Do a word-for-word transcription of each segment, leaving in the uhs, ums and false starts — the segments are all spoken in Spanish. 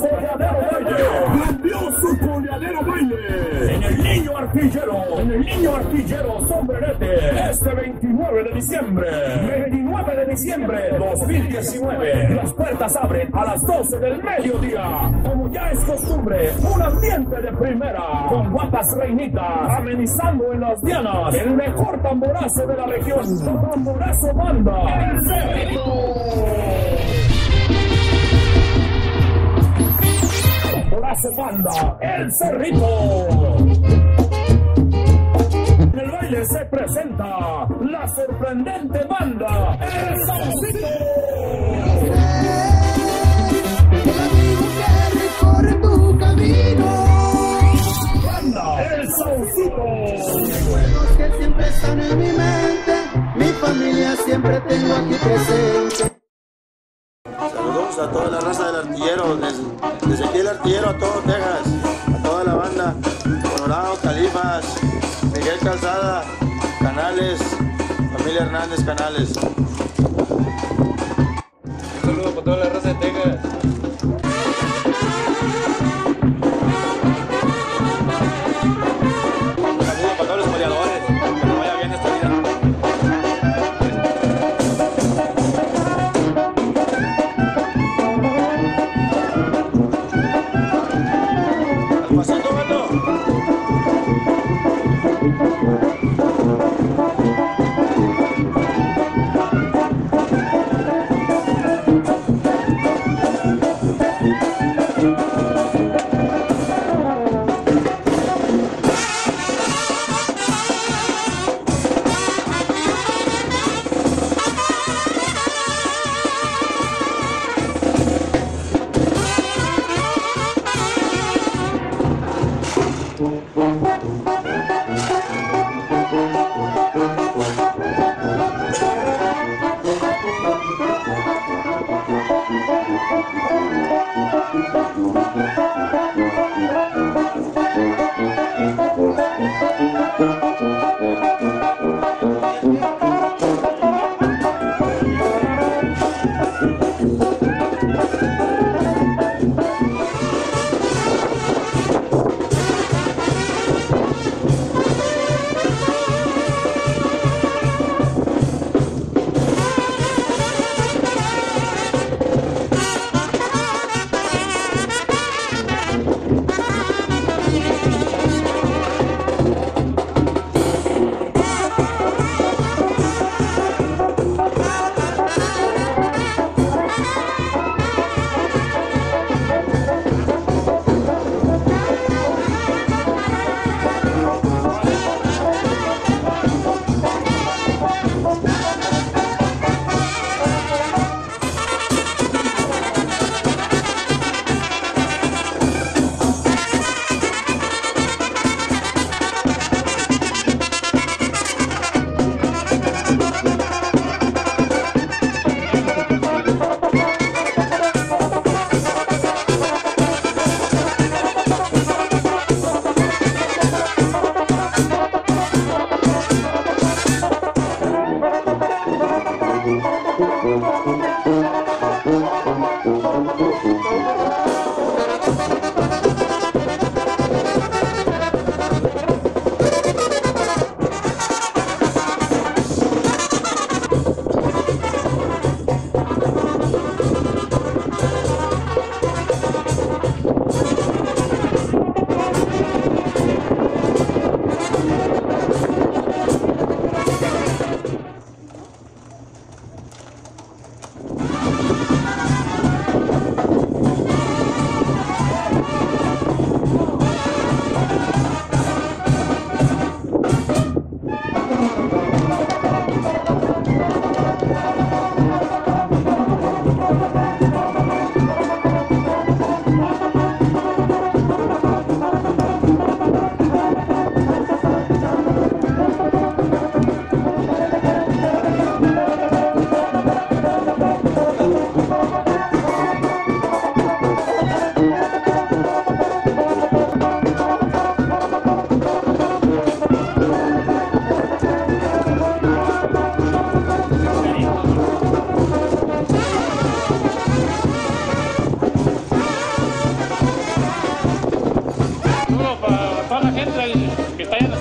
Coleadero Baile. Grandioso Coleadero Baile. En el Niño Artillero. En el Niño Artillero Sombrerete. Este veintinueve de diciembre. veintinueve de diciembre dos mil diecinueve. Las puertas abren a las doce del mediodía. Como ya es costumbre, un ambiente de primera. Con guapas reinitas. Amenizando en las dianas. El mejor tamborazo de la región. Tamborazo Banda. El Cerrito. Tamborazo Banda. El Cerrito. En el baile se presenta la sorprendente banda El Saucito. El amigo que recorre tu camino. Banda El Saucito. Recuerdos que siempre están en mi mente. Mi familia siempre tengo aquí presente. Saludos a toda la raza del Artillero, desde, desde aquí el Artillero a todo Texas, a toda la banda, Colorado, Califas, Miguel Calzada, Canales, familia Hernández Canales. Un saludo para toda la raza de Texas. Un saludo para todos los goleadores, que nos vaya bien esta vida. Al pasito, mano.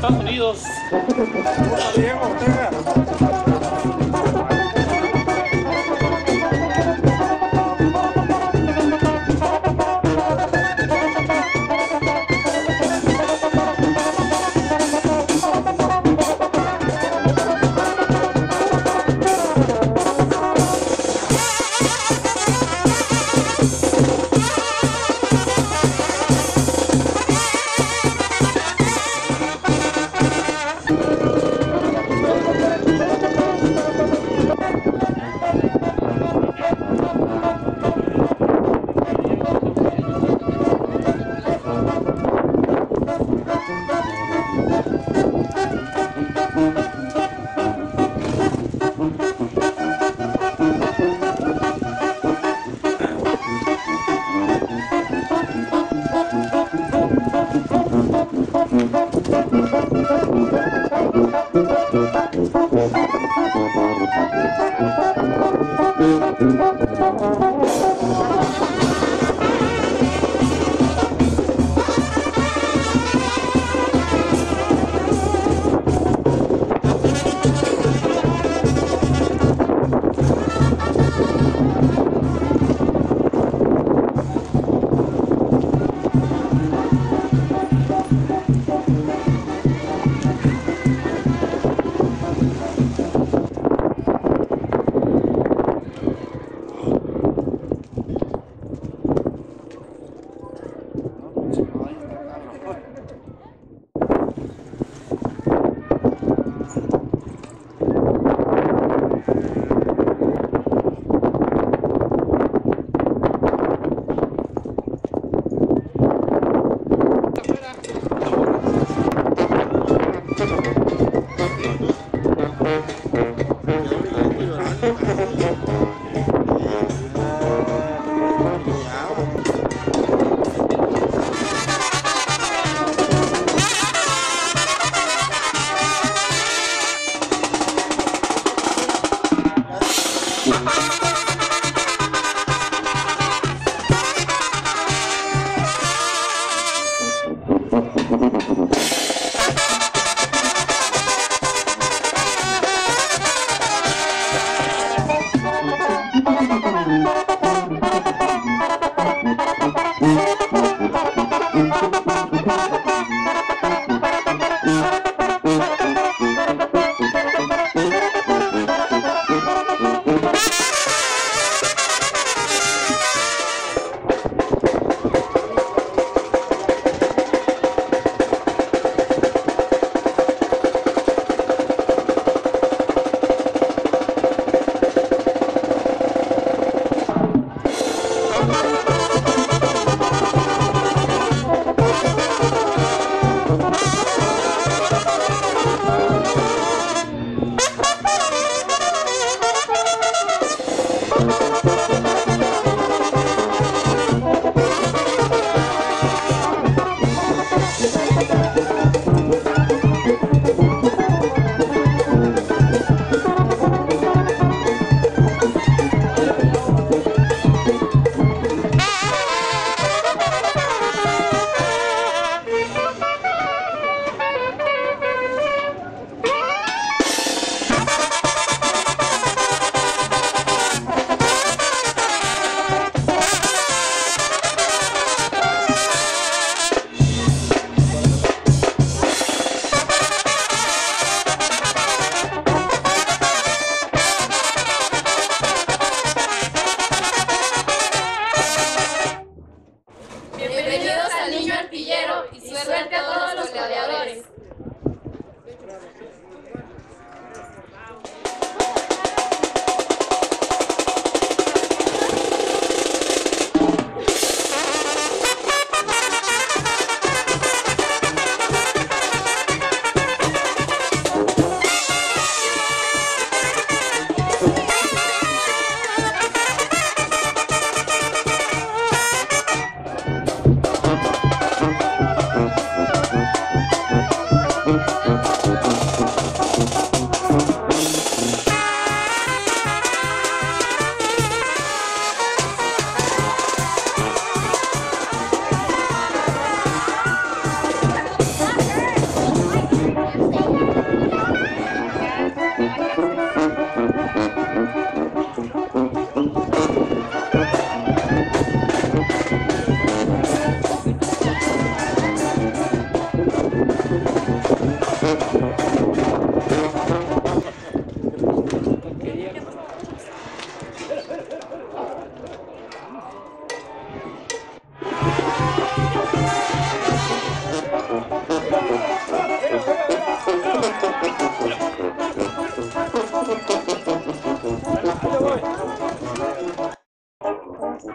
Estados Unidos. Diego Ortega.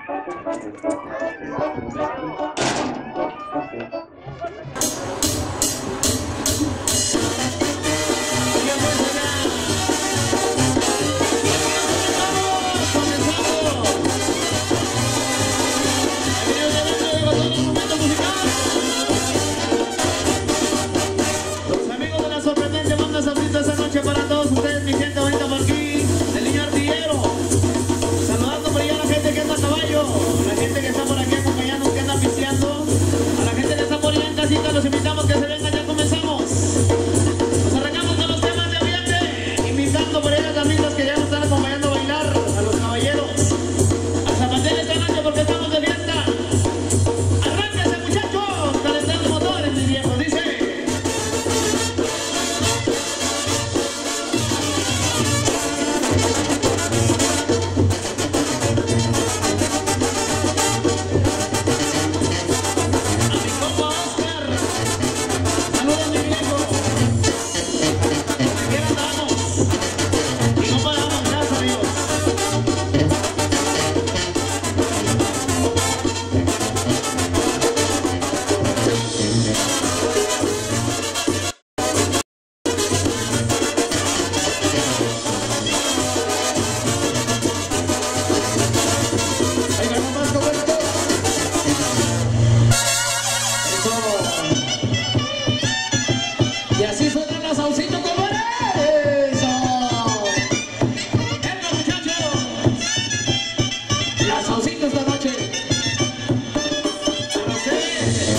Los invitamos que se vengan, ya comenzamos. Nos arrancamos con los temas de ambiente, invitando por ahí a las amigas que ya nos están acompañando a bailar, a los caballeros, a zapatear esta noche porque estamos de fiesta. Arránquense, muchachos, calentando motores, mis viejos, dice. Y así suenan las saucitas, compadre. Eso. Venga, muchachos. Las saucitas esta noche. A los seis.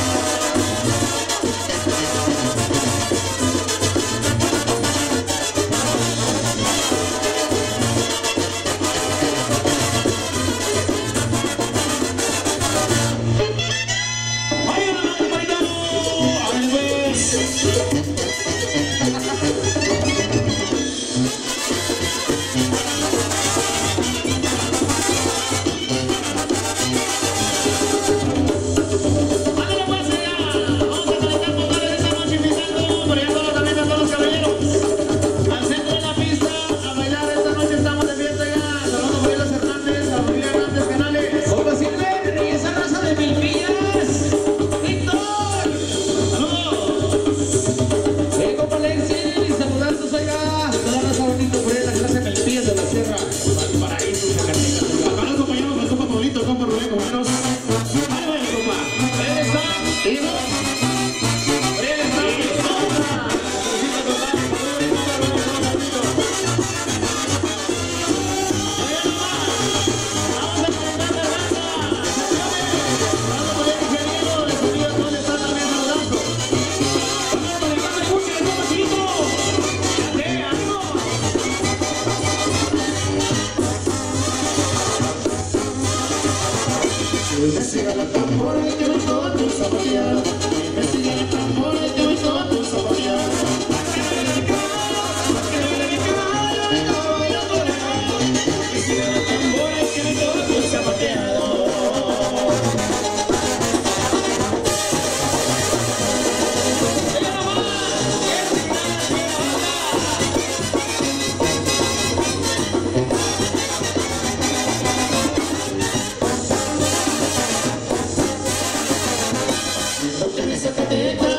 Investiga la tambora y te voy todo tu zapateado. Investiga la tambora y te voy todo tu zapateado. Investiga la tambora y te voy todo tu zapateado. Zacatecas.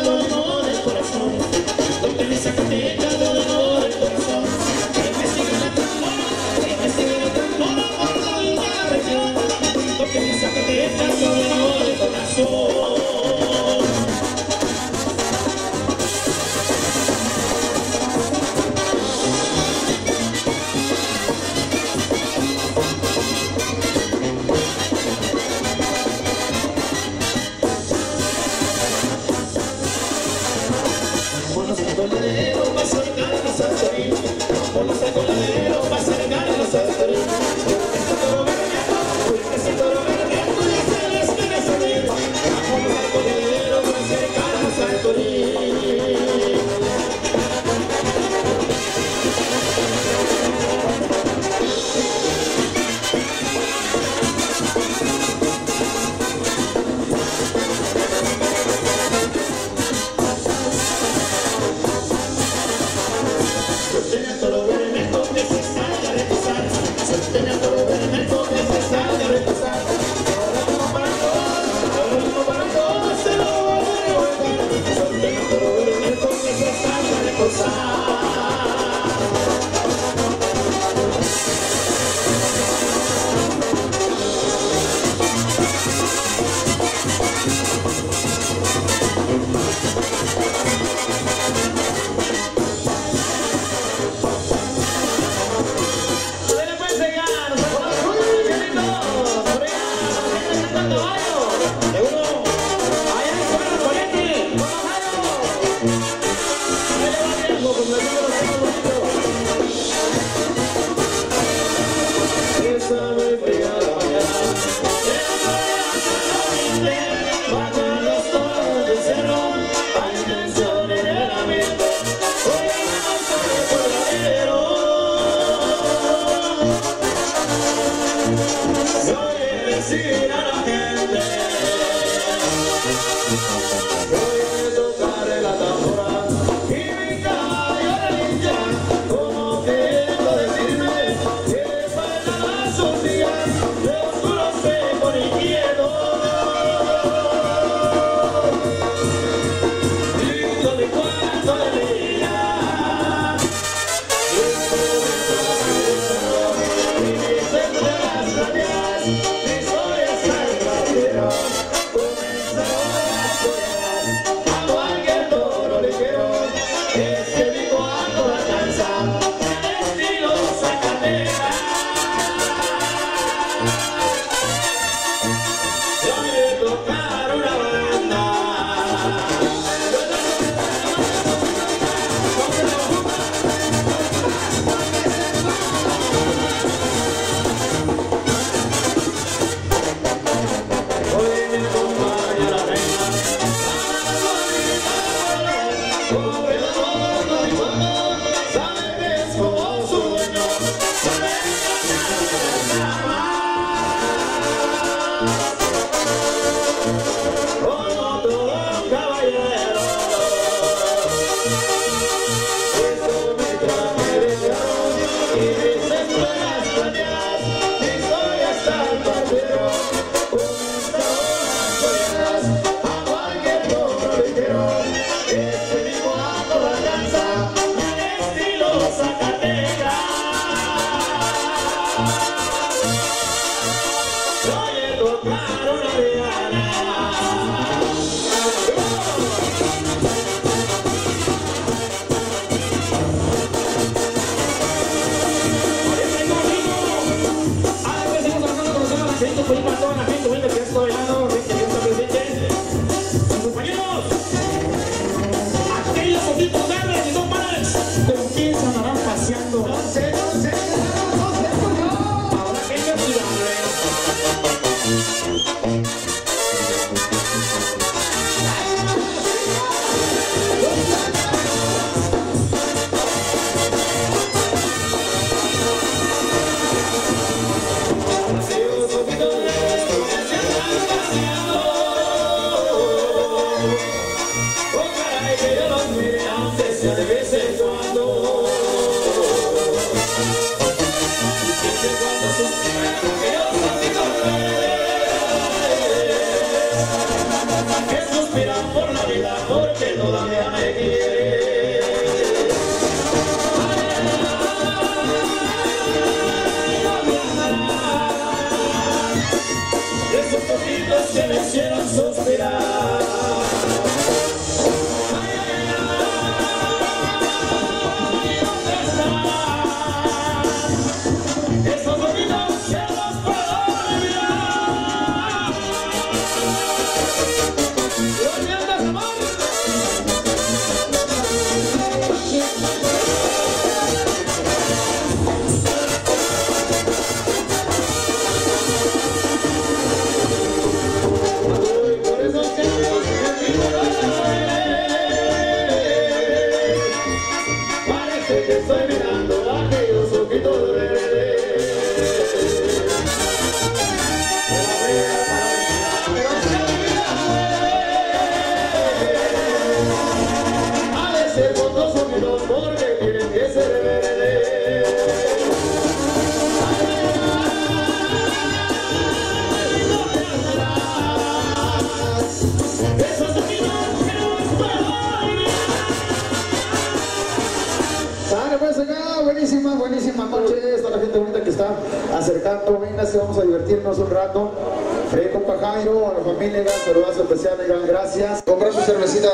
Acercando, véngase, vamos a divertirnos un rato. Eh, compa Jairo, a la familia, saludazo especial, gran gracias. Comprar su cervecita.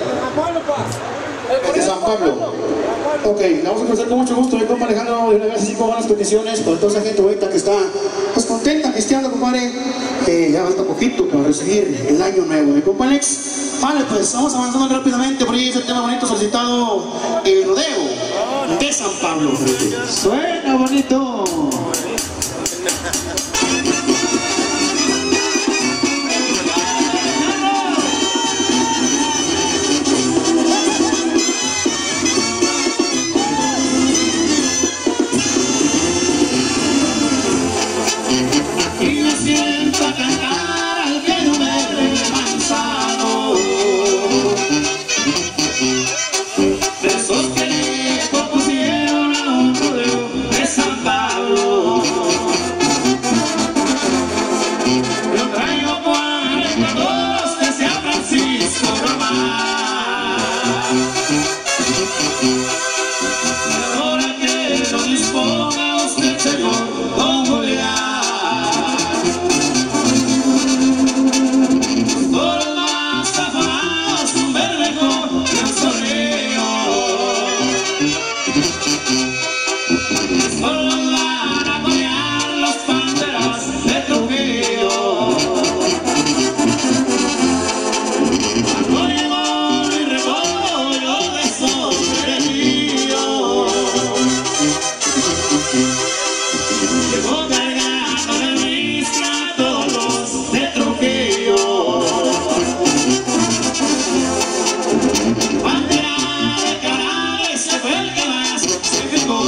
De San Pablo. Ok, la vamos a empezar con mucho gusto. Mi compa Alejandro, de una vez así con buenas peticiones para toda esa gente ahorita que está pues contenta, cristiano, compadre. Eh, ya falta poquito para recibir el año nuevo. Mi compa Alex, vale, pues vamos avanzando rápidamente. Por ahí ese tema bonito solicitado, el rodeo de San Pablo. Suena bonito. Y Lo traigo cuarenta dos que sea Francisco Román. Ahora que lo disponga usted, señor Don Julián, todos los más afanados, un bermejo y un zorrillo, solo los van a colear los panteras de Trujillo. Arroyo y rebollo de sombrerillo, llegó cargando de ristra todos los de Trujillo. Bandera de Canales, que fue el que más se fijó.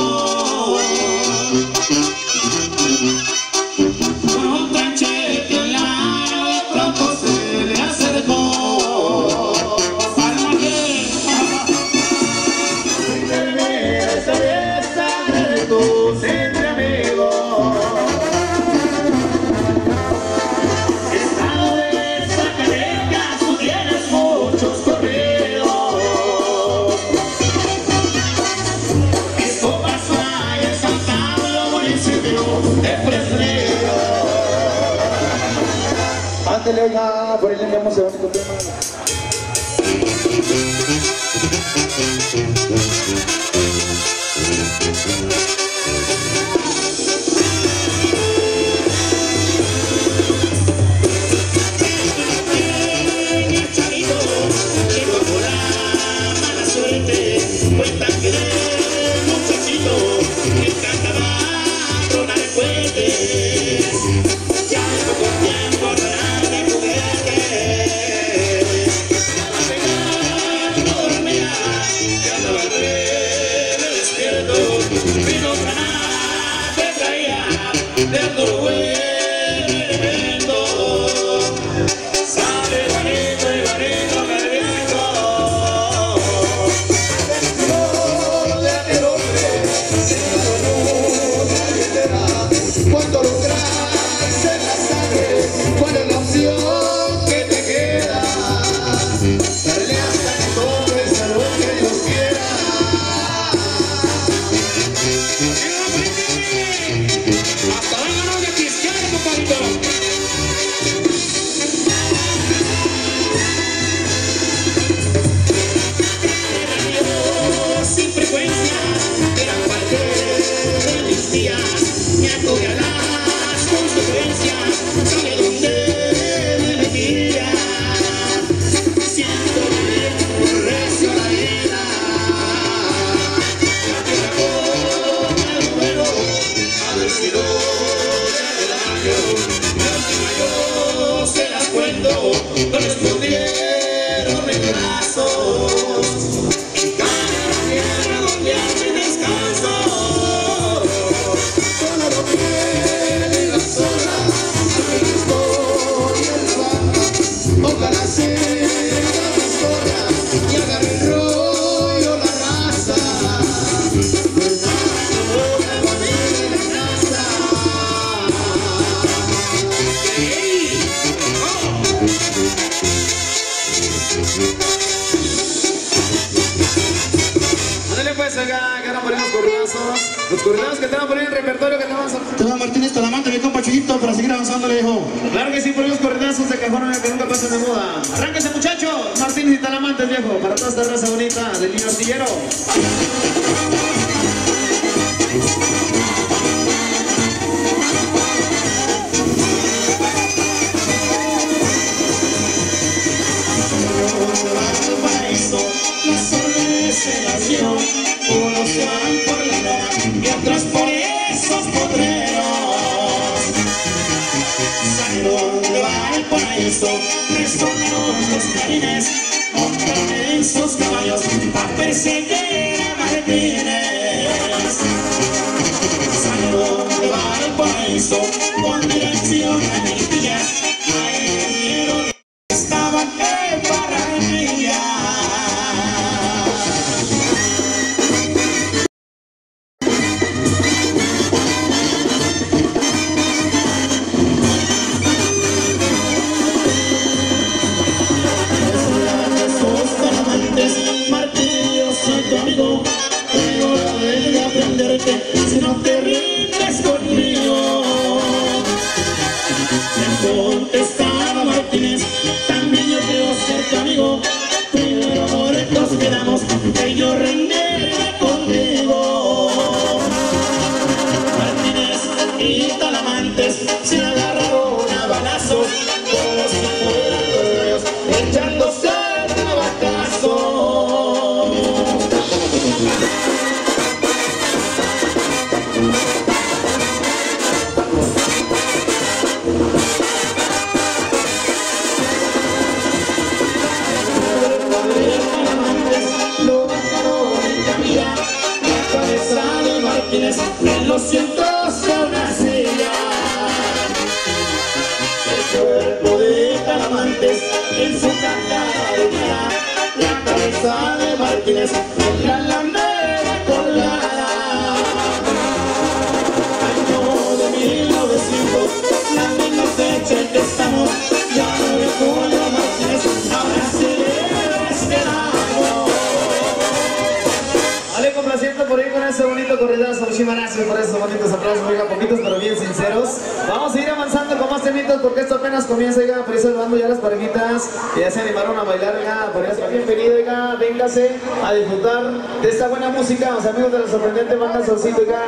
Con un tranchete en la mano de pronto se le acercó. Palma que termina esta fiesta de tus entre amigos. Estado de Zacatecas, tú tienes muchos corridos. Esto pasó ahí en San Pablo, municipio de Fresnillo. Ándale, oiga, por ahí le enviamos el bonito tema. El chavito llegó por la mala suerte, cuentan que del muchachito que encantaba tronar cohetes, ya en poco tiempo tronar de juguetes. Ya la pegada no dormía, ya andaba breve despierto, vino granada que traía del Uruguay elemento. Sale bonito y bonito Carlito, de aquel hombre, cuando lo traes en la sangre, ¿cuál es la opción que te queda? Darle hasta que tomes a lo que Dios quiera. hasta vámonos de cristiano, compadrito. Sin frecuencia, eran parte de mis días. Me acogí a las consecuencias, sabe dónde me metía. Siento vivir por recio la vida. Ya que la copa del juego, a ver si lo del ángel. La última yo se las cuento, no les pudieron mis brazos. Cada tierra donde hace descanso, Solo lo quiere la sola, aquí estoy en la banda. Ojalá sea más sola y agarre el rollo la raza. No es nada como una familia en casa. Ándale pues, acá, que andan por ahí los corridazos. Los corridazos que tengan por ahí en el repertorio que te vamos a... Te va Martínez Talamante, mi compa Chuyito, para seguir avanzando, le dijo. Claro que sí, por ahí los corridazos de cajón que nunca pasan de moda. Arránquese, muchachos. Martínez y Talamantes, viejo, para toda esta raza bonita del niño artillero. las órdenes se las dio, unos se van por la loma y otros por esos potreros. Salieron de Valparaíso, resonaron los clarines, montaron en sus caballos a perseguir a Martínez. Salieron de Valparaíso con dirección a Melipillas, ahí vieron que estaban en Barranquilla. contestaba Martínez, también yo quiero ser tu amigo, pero amores nos quedamos, que yo rendiera contigo. Martínez y Talamantes se agarraron a balazos, como si fueran los gallos echándose tabacazos. En los cientos de una silla, el cuerpo de Talamantes en su cantadera, la cabeza de Martínez en la alameda colgada. Año de mil novecientos, la misma fecha en que estamos, ya no de Julio Martínez, ahora se le esperamos. Vale, complaciente por ir con ese bonito corridazo. Muchísimas gracias por esos bonitos aplausos, oiga, poquitos pero bien sinceros. Vamos a ir avanzando con más temitas porque esto apenas comienza, oiga, por eso saludando ya las parejitas que ya se animaron a bailar, oiga, por eso bienvenido, oiga, véngase a disfrutar de esta buena música, los amigos de la sorprendente banda Solcito, oiga,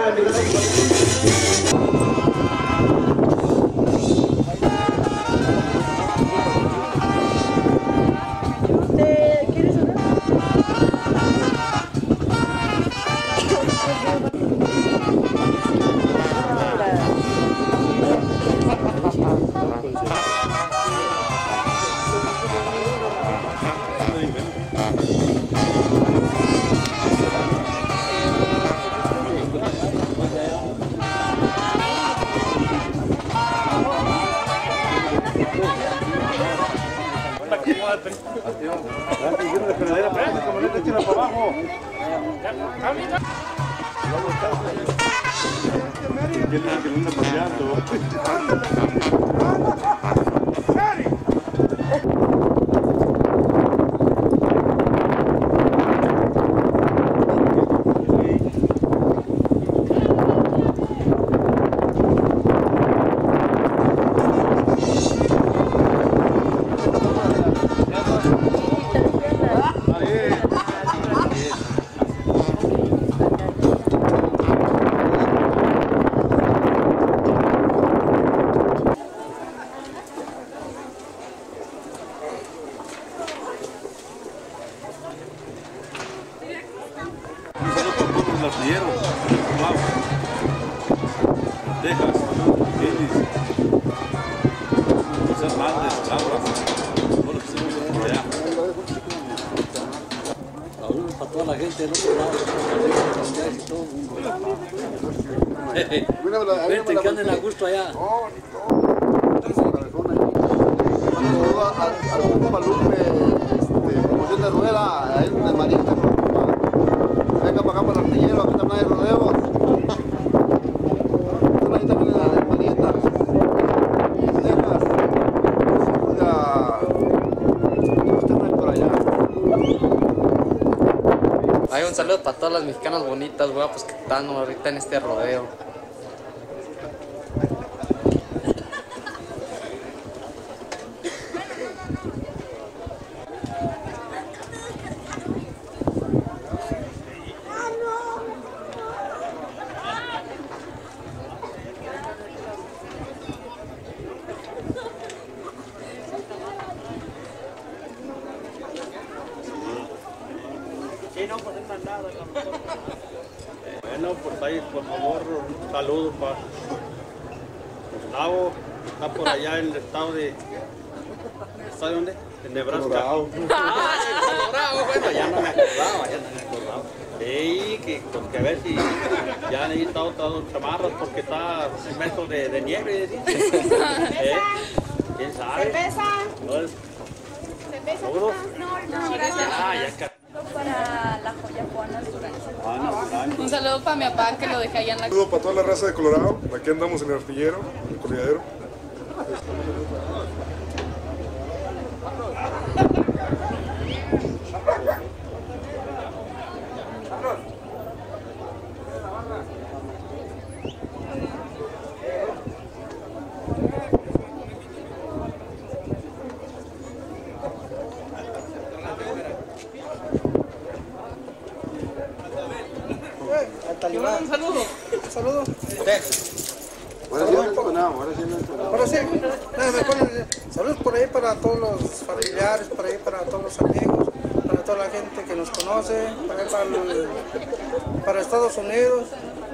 Vete, que anden a gusto allá. Al grupo Lupe, promoción de rueda, ahí en el Marita, venga para acá para el artillero, aquí también hay rodeos. Ahí también en la Marita, Texas, usted no hay por allá. Hay un saludo para todas las mexicanas bonitas, guapas que están ahorita en este rodeo. Bueno, pues ahí, por favor, un saludo para Gustavo, está por allá en el estado de... ¿Está de dónde? En Nebraska. Bravo. Bravo, bueno, ya no me acordaba, ya no me acordaba. Sí, que, pues, que a ver si ya han necesitado todos chamarras porque está inmerso de, de nieve, ¿sí? ¿Eh? ¿Quién sabe? ¿Cerveza? ¿No es? ¿Cerveza? ¿Seguros? No, no, gracias. Ah, ya ca- Para la joya Juana Durán. Juana Durán. Un saludo para mi papá que lo dejé allá en la... Un saludo para toda la raza de Colorado. Aquí andamos en el artillero, en el corridadero. Ah, un saludo. Un saludo. Ahora sí no entonamos, ahora sí no entonamos. Ahora sí, nada, me ponen saludos por ahí para todos los familiares, por ahí para todos los amigos, para toda la gente que nos conoce, para, ahí para, el, para Estados Unidos.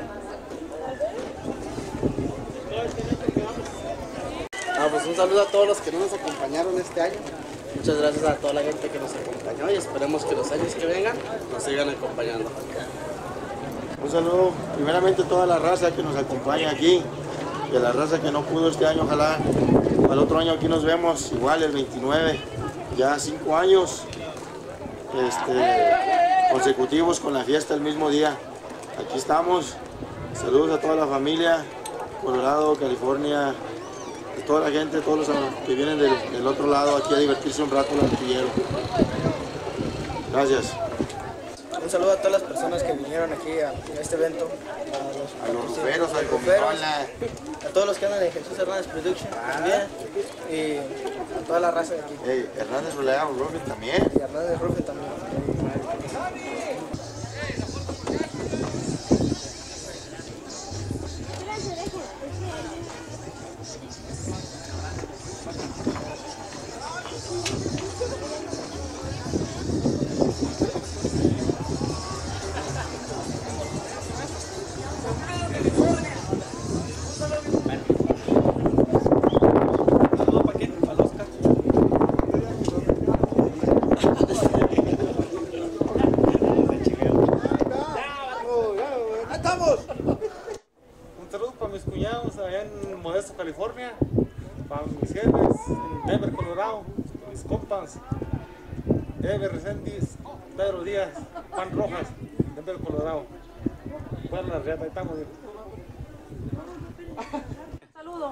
Ah, pues un saludo a todos los que no nos acompañaron este año. Muchas gracias a toda la gente que nos acompañó y esperemos que los años que vengan nos sigan acompañando. Un saludo primeramente a toda la raza que nos acompaña aquí y a la raza que no pudo este año, ojalá para el otro año aquí nos vemos igual el veintinueve, ya cinco años este, consecutivos con la fiesta el mismo día. Aquí estamos, saludos a toda la familia, Colorado, California, a toda la gente, todos los que vienen del, del otro lado aquí a divertirse un rato en el artillero. Gracias. Un saludo a todas las personas que vinieron aquí a, a este evento, a los ruferos, al ruferos, a todos los que andan en Jesús Hernández Production ah. también, y a toda la raza de aquí. Hey, Hernández Roofing también. Y Hernández Roofing también. California, para mis jefes en Denver, Colorado, mis compas, Ever Resendiz, Pedro Díaz, Juan Rojas, Denver, Colorado. Bueno, la reata, ahí estamos. Saludos.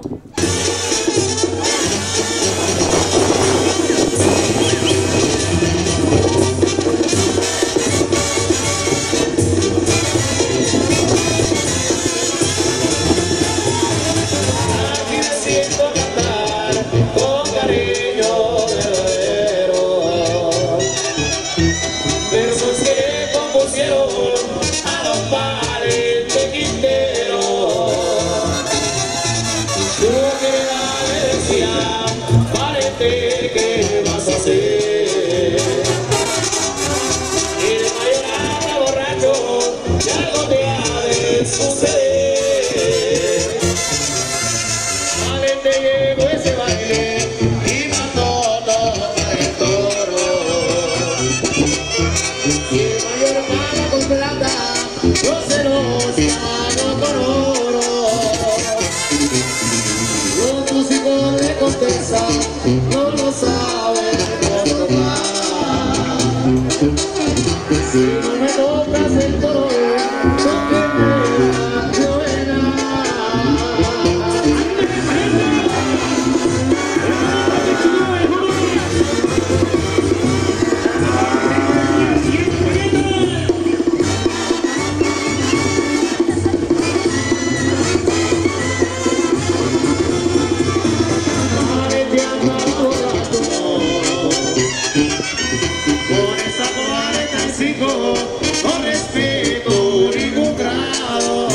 ¿Qué vas a hacer? Y de mayor a borracho, y algo te ha de suceder. Vale, te llegó ese baile y mató todo el toro. Y el mayor paga con plata, los celos pagan con oro. Los músicos le contestan, no lo saben tocar. Si no me tocas el toro, no te veas con respeto ningún grado.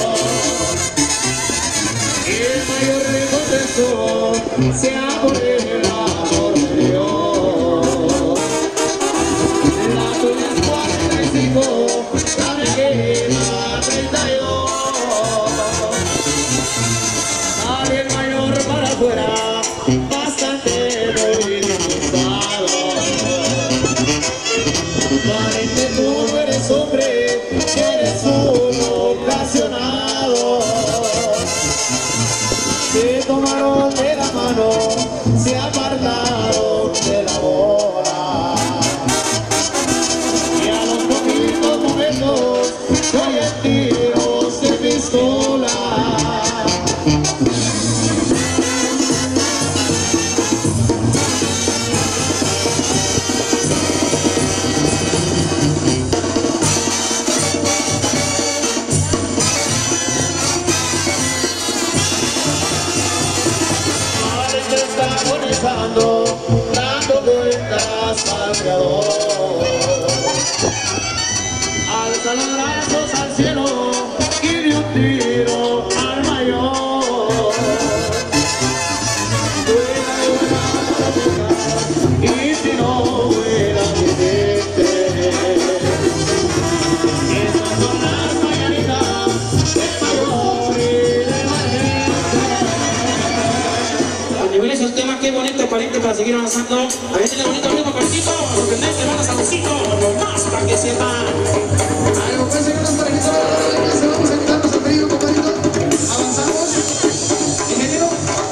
El mayor recompenso sea por el amor de Dios. La tuya es cuarenta y cinco, la me queda treinta y dos. Sale el mayor para afuera, bastante muy disgustado. Parece tú eres hombre, eres un ocasionado. Se tomaron de la mano, se apartaron de la bola. Y a los poquitos momentos, oyen tiros de pistola. Dando vueltas al creador. Alza los brazos al cielo y tema Qué bonito pariente para seguir avanzando. A ver, tiene bonito ritmo cortito, sorprendente, manda saborcito, nomás para que sepan. Algo puede ser unas parejitas, vamos a quitarnos el frío, compadrito. Avanzamos. Ingeniero.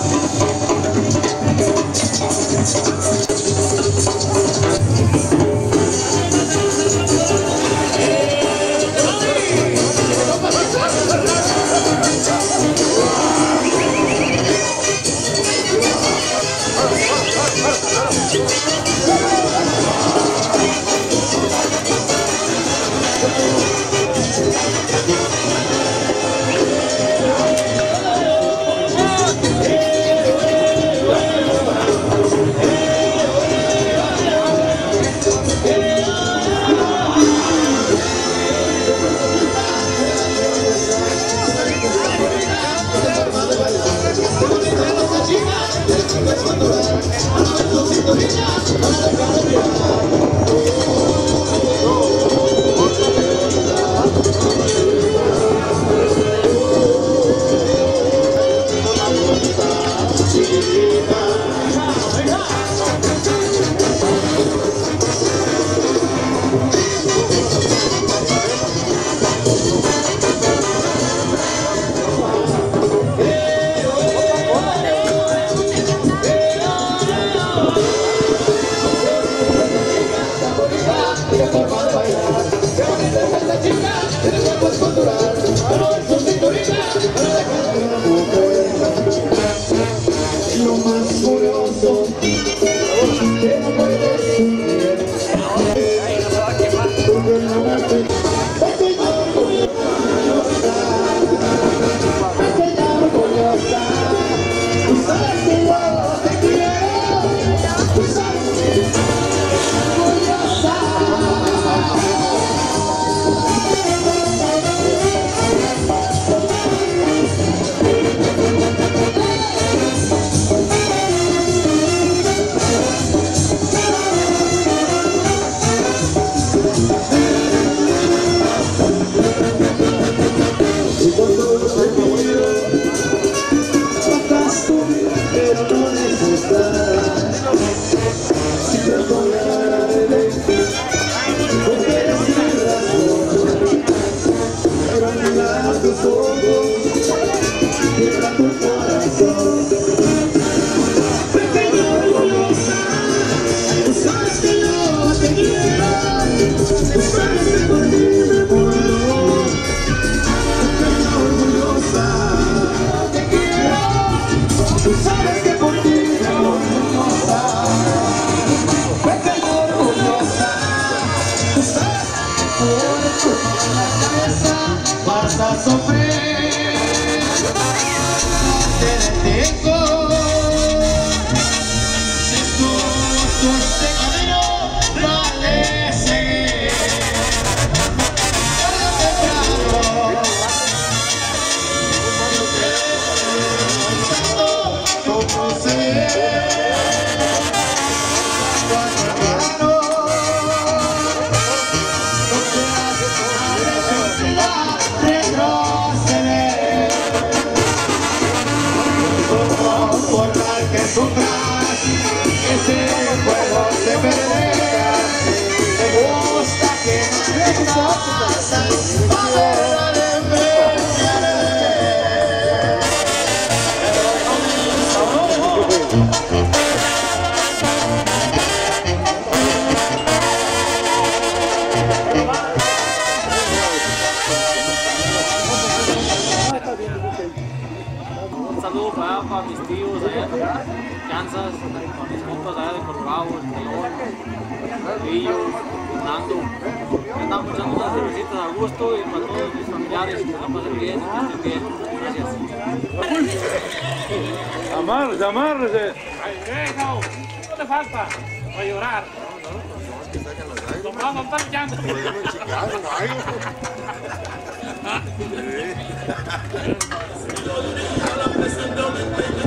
Un saludo para, para mis tíos allá en Kansas, para mis compas allá de Colorado, el Pelón, Lillo, Fernando. Estamos echando unas cervecitas a gusto y para todos mis familiares que la pasen bien y que estén bien. Gracias. Amárrese, amárrese. Ay, no, no le falta para llorar. Los brazos están echando. Sí.